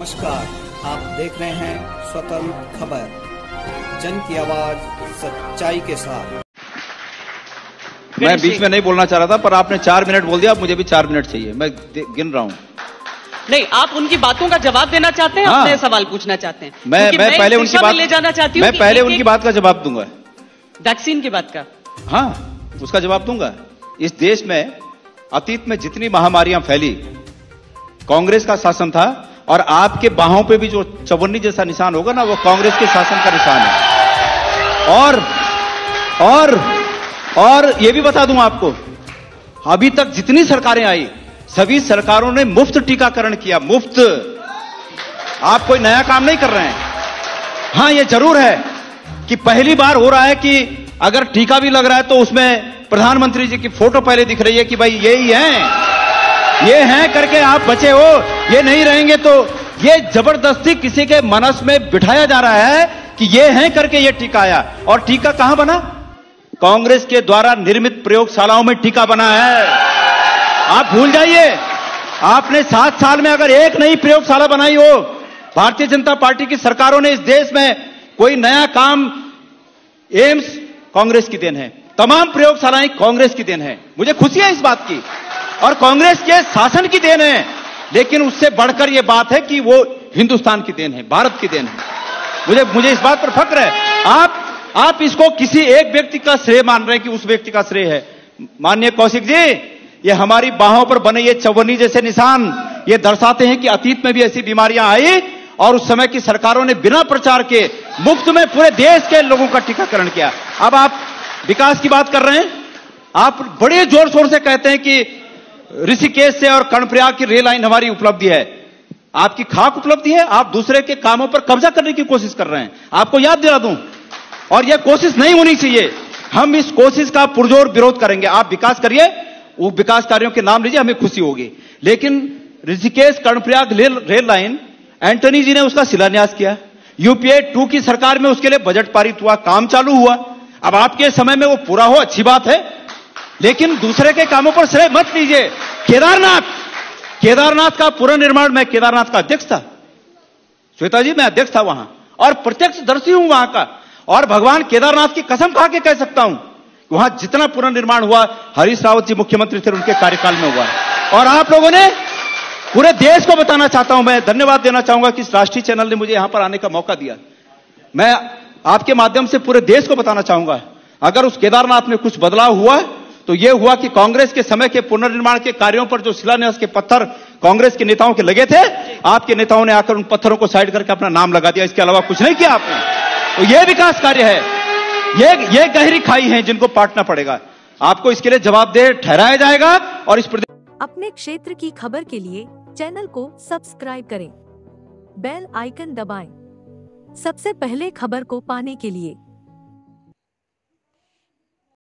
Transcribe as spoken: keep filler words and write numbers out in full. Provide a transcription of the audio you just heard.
नमस्कार, आप देख रहे हैं स्वतंत्र खबर, जन की आवाज सच्चाई के साथ। मैं बीच में नहीं बोलना चाह रहा था, पर आपने चार मिनट बोल दिया, अब मुझे भी चार मिनट चाहिए। मैं गिन रहा हूँ। नहीं, आप उनकी बातों का जवाब देना चाहते हैं, हाँ। अपने सवाल पूछना चाहते हैं? मैं मैं, मैं पहले उनकी बात ले जाना चाहती हूँ। मैं पहले उनकी बात का जवाब दूंगा। वैक्सीन की बात का? हाँ, उसका जवाब दूंगा। इस देश में अतीत में जितनी महामारियां फैली, कांग्रेस का शासन था, और आपके बाहों पे भी जो चवन्नी जैसा निशान होगा ना, वो कांग्रेस के शासन का निशान है। और और और ये भी बता दूं आपको, अभी तक जितनी सरकारें आई, सभी सरकारों ने मुफ्त टीकाकरण किया, मुफ्त। आप कोई नया काम नहीं कर रहे हैं। हां, ये जरूर है कि पहली बार हो रहा है कि अगर टीका भी लग रहा है तो उसमें प्रधानमंत्री जी की फोटो पहले दिख रही है कि भाई ये ही है, ये हैं करके आप बचे हो। ये नहीं रहेंगे तो ये जबरदस्ती किसी के मनस में बिठाया जा रहा है कि ये हैं करके ये टीका आया। और टीका कहां बना? कांग्रेस के द्वारा निर्मित प्रयोगशालाओं में टीका बना है। आप भूल जाइए, आपने सात साल में अगर एक नई प्रयोगशाला बनाई हो, भारतीय जनता पार्टी की सरकारों ने इस देश में कोई नया काम, एम्स कांग्रेस की देन है, तमाम प्रयोगशालाएं कांग्रेस की देन है। मुझे खुशी है इस बात की, और कांग्रेस के शासन की देन है। लेकिन उससे बढ़कर यह बात है कि वो हिंदुस्तान की देन है, भारत की देन है। मुझे मुझे इस बात पर फक्र है। आप आप इसको किसी एक व्यक्ति का श्रेय मान रहे हैं कि उस व्यक्ति का श्रेय है। माननीय कौशिक जी, ये हमारी बाहों पर बने ये चवन्नी जैसे निशान, ये दर्शाते हैं कि अतीत में भी ऐसी बीमारियां आई और उस समय की सरकारों ने बिना प्रचार के मुफ्त में पूरे देश के लोगों का टीकाकरण किया। अब आप विकास की बात कर रहे हैं। आप बड़े जोर शोर से कहते हैं कि ऋषिकेश से और कर्णप्रयाग की रेल लाइन हमारी उपलब्धि है। आपकी खाक उपलब्धि है। आप दूसरे के कामों पर कब्जा करने की कोशिश कर रहे हैं। आपको याद दिला दूं, और यह कोशिश नहीं होनी चाहिए। हम इस कोशिश का पुरजोर विरोध करेंगे। आप विकास करिए, वो विकास कार्यों के नाम लीजिए, हमें खुशी होगी। लेकिन ऋषिकेश कर्णप्रयाग रेल लाइन, एंटनी जी ने उसका शिलान्यास किया। यूपीए टू की सरकार में उसके लिए बजट पारित हुआ, काम चालू हुआ। अब आपके समय में वो पूरा हो, अच्छी बात है, लेकिन दूसरे के कामों पर श्रेय मत लीजिए। केदारनाथ केदारनाथ का पुनर्निर्माण, मैं केदारनाथ का अध्यक्ष था, श्वेता जी, मैं अध्यक्ष था वहां, और प्रत्यक्षदर्शी हूं वहां का। और भगवान केदारनाथ की कसम खा के कह सकता हूं कि वहां जितना पुनर्निर्माण हुआ, हरीश रावत जी मुख्यमंत्री थे, उनके कार्यकाल में हुआ। और आप लोगों ने पूरे देश को बताना चाहता हूं, मैं धन्यवाद देना चाहूंगा कि इस राष्ट्रीय चैनल ने मुझे यहां पर आने का मौका दिया। मैं आपके माध्यम से पूरे देश को बताना चाहूंगा, अगर उस केदारनाथ में कुछ बदलाव हुआ तो यह हुआ कि कांग्रेस के समय के पुनर्निर्माण के कार्यों पर जो शिलान्यास के पत्थर कांग्रेस के नेताओं के लगे थे, आपके नेताओं ने आकर उन पत्थरों को साइड करके अपना नाम लगा दिया। इसके अलावा कुछ नहीं किया आपने। तो यह विकास कार्य है, यह यह गहरी खाई है जिनको पाटना पड़ेगा। आपको इसके लिए जवाबदेह ठहराया जाएगा। और इस प्रदेश अपने क्षेत्र की खबर के लिए चैनल को सब्सक्राइब करें, बेल आइकन दबाएं, सबसे पहले खबर को पाने के लिए।